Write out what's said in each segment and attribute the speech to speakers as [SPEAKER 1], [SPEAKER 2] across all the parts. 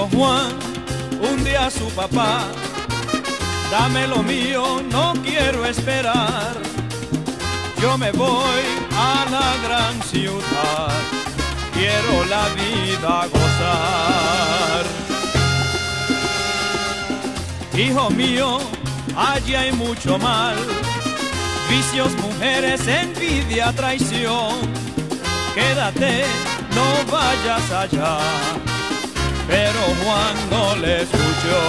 [SPEAKER 1] Juan un día a su papá: dame lo mío, no quiero esperar. Yo me voy a la gran ciudad, quiero la vida gozar. Hijo mío, allí hay mucho mal, vicios, mujeres, envidia, traición. Quédate, no vayas allá. Pero Juan no le escuchó.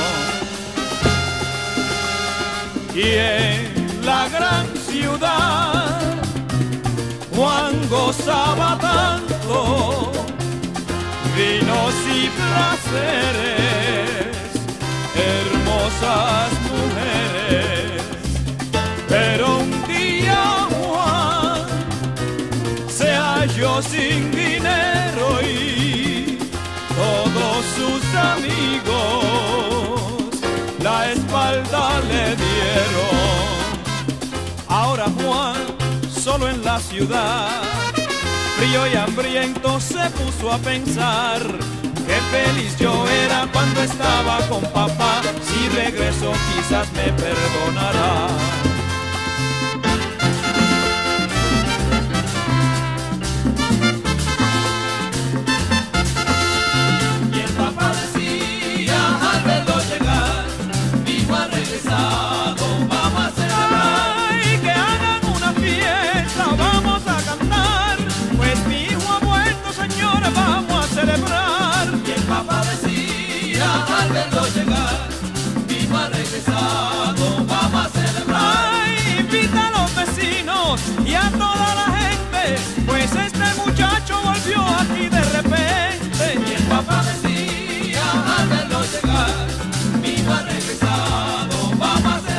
[SPEAKER 1] Y en la gran ciudad Juan gozaba tanto, vinos y placeres, hermosas mujeres. Pero un día Juan se halló sin dinero y todos sus amigos la espalda le dieron. Ahora Juan, solo en la ciudad, frío y hambriento, se puso a pensar: qué feliz yo era cuando estaba con papá, si regreso quizás me perdonará.
[SPEAKER 2] Vamos a celebrar.
[SPEAKER 1] Ay, que hagan una fiesta, vamos a cantar, pues mi hijo ha vuelto, señores, vamos a celebrar.
[SPEAKER 2] Y el papá decía al verlo llegar: mi hijo ha regresado, vamos a celebrar.
[SPEAKER 1] Ay, invita a los vecinos y a toda la gente, pues este muchacho volvió aquí de repente.
[SPEAKER 2] Y el papá decía al verlo llegar: mi hijo ha regresado, vamos a celebrar.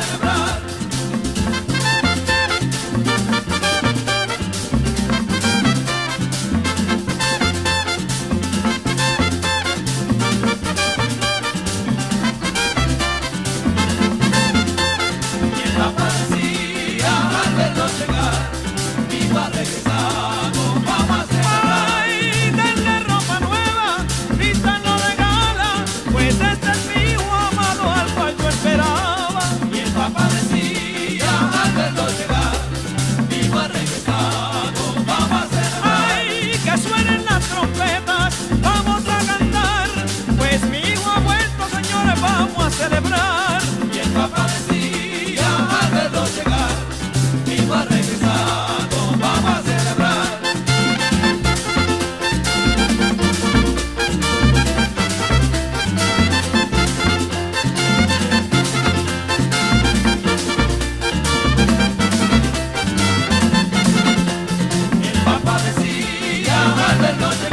[SPEAKER 1] Vamos a celebrar.
[SPEAKER 2] Y el papá decía al verlo llegar: mi hijo ha regresado, vamos a celebrar. El papá decía al verlo llegar: